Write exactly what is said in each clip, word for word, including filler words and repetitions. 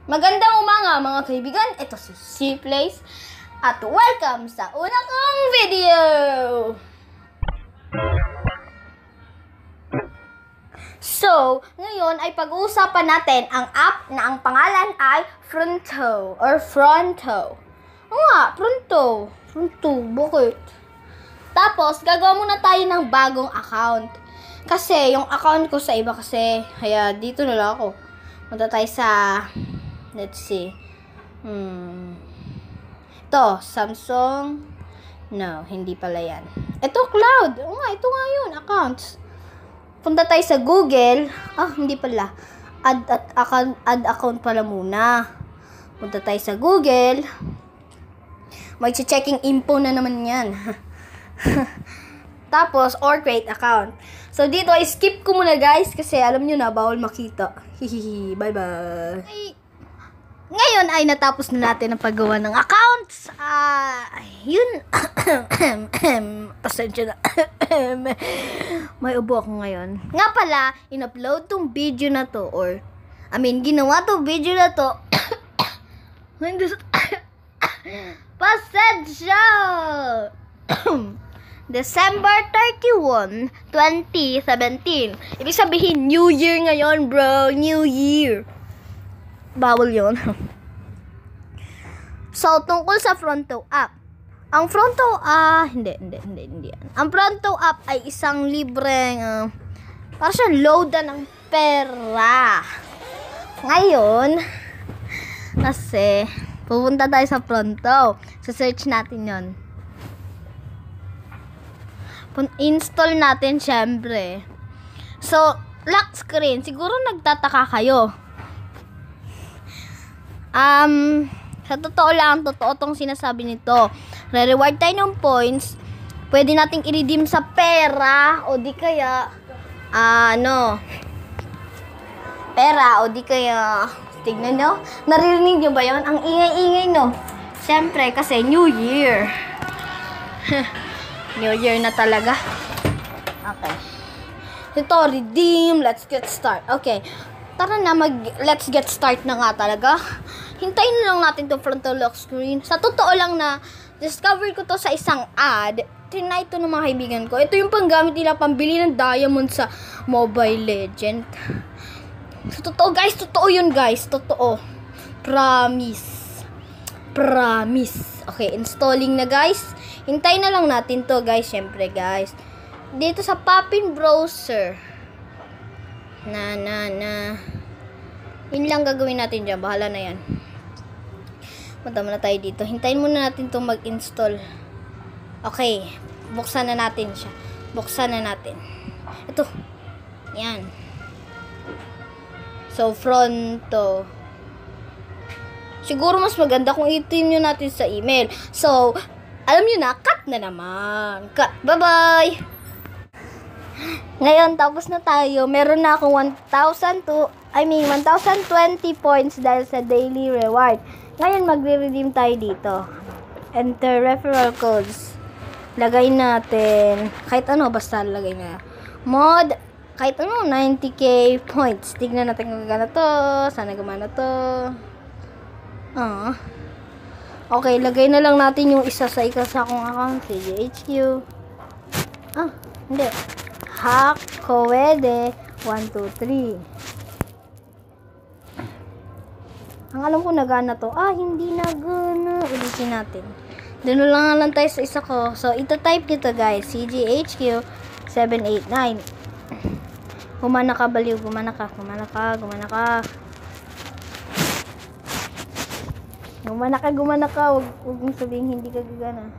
Magandang umaga mga kaibigan, ito si C-Place at welcome sa una kong video! So, ngayon ay pag-uusapan natin ang app na ang pangalan ay Fronto or Fronto. Oo nga, Fronto. Fronto, bakit? Tapos, gagawa muna tayo ng bagong account. Kasi, yung account ko sa iba kasi, kaya dito na lang ako. Punta tayo sa... Let's see. Hmm. Ito, Samsung. No, hindi pala yan. Ito, Cloud. Oo nga, ito nga yun, accounts. Punta tayo sa Google. Ah, hindi pala. Add, add, account, add account pala muna. Punta tayo sa Google. May checking info na naman yan. Tapos, or create account. So, dito, skip ko muna guys. Kasi alam nyo na, bawal makita. Hihihi. Bye-bye. Ay. Ngayon ay natapos na natin ang paggawa ng accounts. Ah, uh, yun. Pasensya na. May ubo ako ngayon. Nga pala, in-upload tong video na to or I mean, ginawa tong video na to. Pasensya. December thirty-first, twenty seventeen. Ibig sabihin, New Year ngayon, bro. New Year. Bawal yun. So, tungkol sa Fronto app. Ang Fronto, ah, uh, hindi, hindi, hindi, hindi yan. Ang Fronto app ay isang libreng, uh, para siyang loadan ng pera. Ngayon, kasi, pupunta tayo sa Fronto. So, search natin yon. Install natin, syempre. So, lock screen. Siguro nagtataka kayo. Um, sa totoo lang, totoo tong sinasabi nito. Re-reward tayo ng points. Pwede nating i-redeem sa pera o di kaya uh, ano pera o di kaya tignan nyo. Naririnig nyo ba yun? Ang ingay-ingay no. Siyempre kasi New Year. New Year na talaga. Okay. Ito, redeem. Let's get start. Okay. Tara na, mag, let's get start na nga talaga. Hintayin na lang natin itong frontal lock screen. Sa totoo lang na, discover ko to sa isang ad. Trinay ito ng mga kaibigan ko. Ito yung panggamit nila pambili ng diamond sa Mobile Legend. Sa totoo guys, totoo yun guys. Totoo. Promise. Promise. Okay, installing na guys. Hintayin na lang natin to guys, syempre guys. Dito sa Papin Browser. Na, na, na. Yun lang gagawin natin dyan. Bahala na yan. Punta muna tayo dito. Hintayin muna natin itong mag-install. Okay. Buksan na natin siya. Buksan na natin. Ito. Yan. So, Fronto. Siguro mas maganda kung i-team nyo natin sa email. So, alam nyo na, cut na naman. Cut. Bye-bye! Ngayon, tapos na tayo. Meron na akong one thousand to, I mean, one thousand twenty points dahil sa daily reward. Ngayon, magre-redeem tayo dito. Enter referral codes. Lagay natin. Kahit ano, basta lagay na. Mod, kahit ano, ninety K points. Tignan natin kung gana to. Sana gumana to. Ah. Okay, lagay na lang natin yung isa sa ikasa kong account. C J H Q. Ah, hindi. Hack, Kowede, one, two, three. Ang alam ko nagana to. Ah, hindi nagana. Ulitin natin. Doon lang lang tayo sa isa ko. So, ito-type nito guys. C G H Q seven eight nine. Gumana ka, baliw. Gumana ka. Gumana ka. Gumana ka. Gumana ka. Gumana ka. Huwag, huwag mong sabihin hindi ka gagana.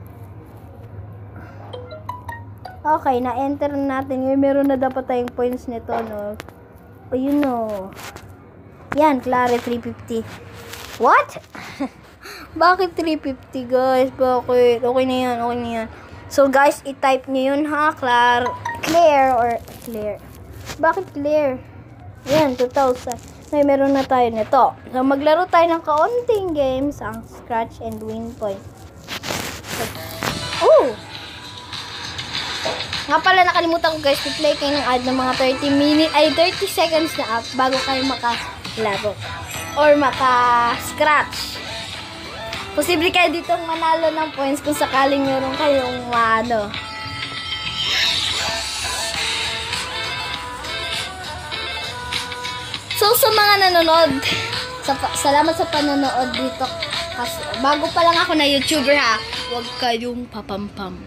Okay, na-enter natin. Ngayon, meron na dapat tayong points nito, no? O, yun, no. Yan, Clare, three fifty. What? Bakit three fifty, guys? Bakit? Okay na yan, okay na yan. So, guys, i-type nyo yun, ha? Claire, Claire, or Claire. Bakit Claire? Yan, two thousand. Ngayon, meron na tayo nito. So, maglaro tayo ng kaunting games, ang Scratch and Win Point. Oh! Nga pala, nakalimutan ko guys, i-play kayo ng ad ng mga thirty minutes, ay thirty seconds na app bago kayo makalaro. or maka-scratch. Posible kayo dito manalo ng points kung sakaling meron kayong ano. So, sa mga nanonood, sa, salamat sa panonood dito. Kasi, bago pa lang ako na YouTuber ha, huwag kayong papampam.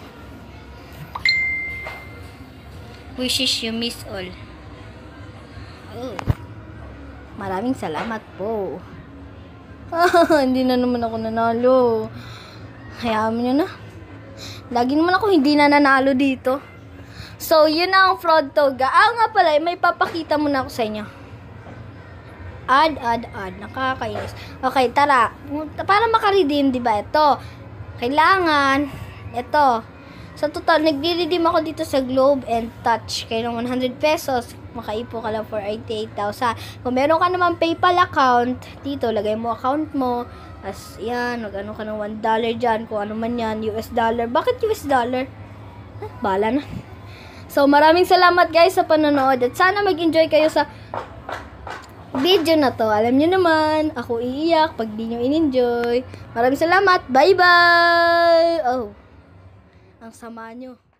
Wishes you miss all. Oh. Maraming salamat po. Hindi na naman ako nanalo. Hayaan mo nyo na. Lagi naman ako hindi na nanalo dito. So, yun ang fraud toga. Ah, nga pala, may papakita muna ako sa inyo. Add, add, add. Nakakainis. Okay, tara. Para makaredeem, di ba? Ito. Kailangan. Ito. Sa total, nagre-redeem ako dito sa Globe and Touch. Kaya ng one hundred pesos, makaipo ka lang for eighty-eight thousand. Kung meron ka naman PayPal account, dito, lagay mo account mo. As, yan, mag-ano ka ng one dollar dyan. Kung ano man yan, U S dollar. Bakit U S dollar? Huh, bala na. So, maraming salamat guys sa panonood. At sana mag-enjoy kayo sa video na to. Alam nyo naman, ako iiyak pag di nyo in-enjoy. Maraming salamat. Bye-bye! Oh, ang sama nyo.